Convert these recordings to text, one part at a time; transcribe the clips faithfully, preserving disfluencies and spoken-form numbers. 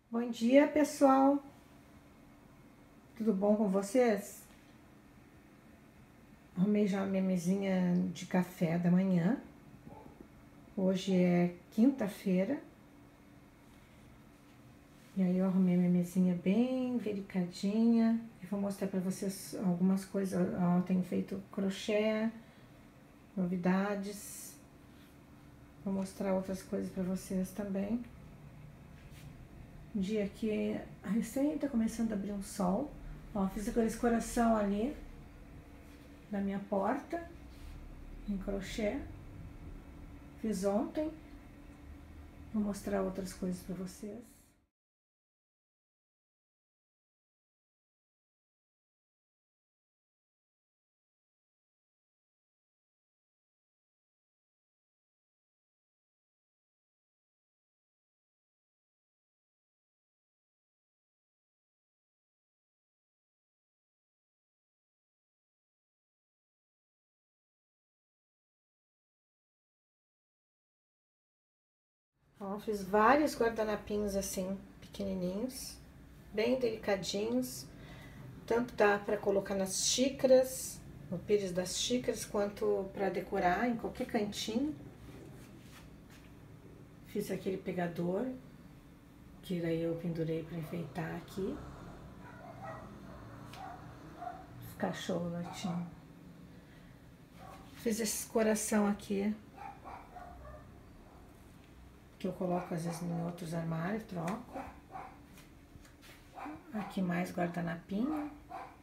Bom dia, pessoal. Tudo bom com vocês? Arrumei já a minha mesinha de café da manhã. Hoje é quinta-feira. E aí eu arrumei minha mesinha bem delicadinha. E vou mostrar pra vocês algumas coisas. Eu tenho feito crochê, novidades. Vou mostrar outras coisas pra vocês também. Um dia que recém tá começando a abrir um sol. Ó, fiz aquele coração ali na minha porta, em crochê. Fiz ontem. Vou mostrar outras coisas pra vocês. Ó, fiz vários guardanapinhos assim, pequenininhos, bem delicadinhos. Tanto dá pra colocar nas xícaras, no pires das xícaras, quanto pra decorar em qualquer cantinho. Fiz aquele pegador, que daí eu pendurei pra enfeitar aqui. Os cachorros latindo. Fiz esse coração aqui, que eu coloco às vezes em outros armários, troco. Aqui mais guardanapinho.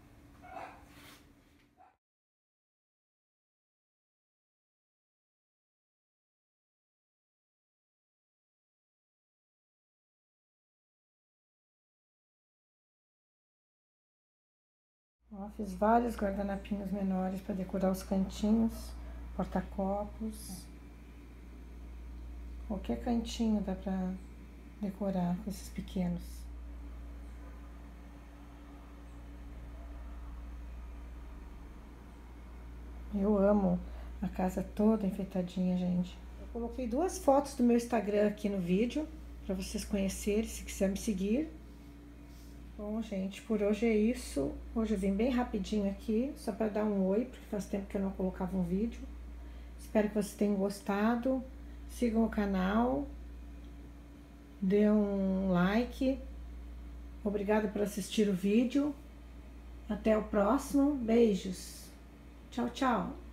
Ó, fiz vários guardanapinhos menores para decorar os cantinhos, porta-copos. Qualquer cantinho dá pra decorar com esses pequenos. Eu amo a casa toda enfeitadinha, gente. Eu coloquei duas fotos do meu Instagram aqui no vídeo, para vocês conhecerem, se quiser me seguir. Bom, gente, por hoje é isso. Hoje eu vim bem rapidinho aqui, só para dar um oi, porque faz tempo que eu não colocava um vídeo. Espero que vocês tenham gostado. Sigam o canal. Dê um like. Obrigada por assistir o vídeo. Até o próximo. Beijos. Tchau, tchau.